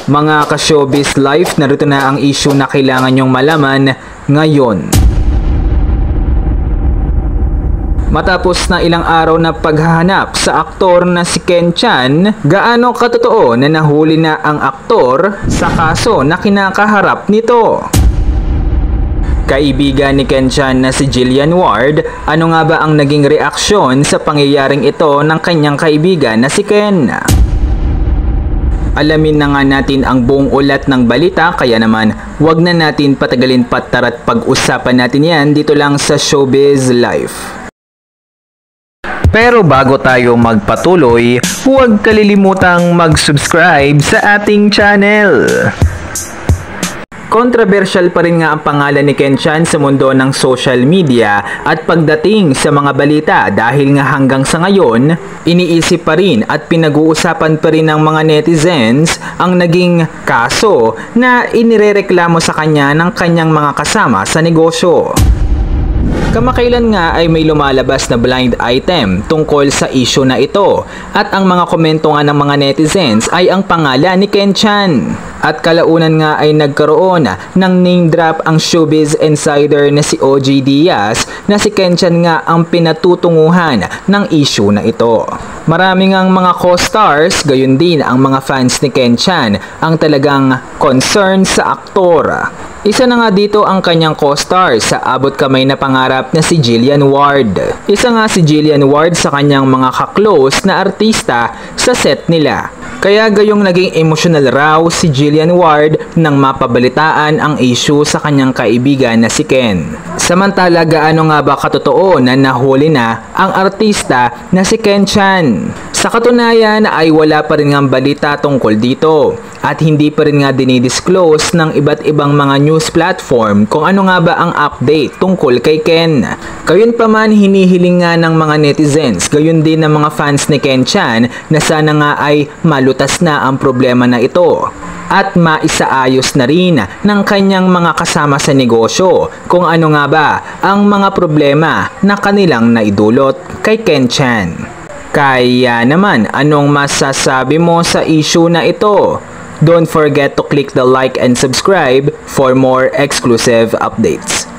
Mga ka-showbiz life, narito na ang issue na kailangan nyong malaman ngayon. Matapos na ilang araw na paghahanap sa aktor na si Ken Chan, gaano katotoo na nahuli na ang aktor sa kaso na kinakaharap nito? Kaibigan ni Ken Chan na si Jillian Ward, ano nga ba ang naging reaksyon sa pangyayaring ito ng kanyang kaibigan na si Ken? Alamin na nga natin ang buong ulat ng balita, kaya naman wag na natin patagalin pa, tara't pag-usapan natin yan dito lang sa Showbiz Life. Pero bago tayo magpatuloy, huwag kalilimutang mag-subscribe sa ating channel. Kontrobersyal pa rin nga ang pangalan ni Ken Chan sa mundo ng social media at pagdating sa mga balita dahil nga hanggang sa ngayon, iniisip pa rin at pinag-uusapan pa rin ng mga netizens ang naging kaso na inirereklamo sa kanya ng kanyang mga kasama sa negosyo. Kamakailan nga ay may lumalabas na blind item tungkol sa issue na ito at ang mga komento nga ng mga netizens ay ang pangalan ni Ken Chan. At kalaunan nga ay nagkaroon ng name drop ang showbiz insider na si OG Diaz na si Ken Chan nga ang pinatutunguhan ng issue na ito. Marami ngang mga co-stars, gayon din ang mga fans ni Ken Chan ang talagang concern sa aktor. Isa na nga dito ang kanyang co-star sa abot kamay na pangarap na si Jillian Ward. Isa nga si Jillian Ward sa kanyang mga ka-close na artista sa set nila. Kaya gayong naging emotional raw si Jillian Ward nang mapabalitaan ang issue sa kanyang kaibigan na si Ken. Samantala, gaano nga ba katotoo na nahuli na ang artista na si Ken Chan? Sa katunayan ay wala pa rin nga balita tungkol dito at hindi pa rin nga dinidisclose ng iba't ibang mga news platform kung ano nga ba ang update tungkol kay Ken. Gayon pa man, hinihiling nga ng mga netizens, gayon din ng mga fans ni Ken Chan na sana nga ay malutas na ang problema na ito at maisaayos na rin ng kanyang mga kasama sa negosyo kung ano nga ba ang mga problema na kanilang naidulot kay Ken Chan. Kaya naman, anong masasabi mo sa issue na ito? Don't forget to click the like and subscribe for more exclusive updates.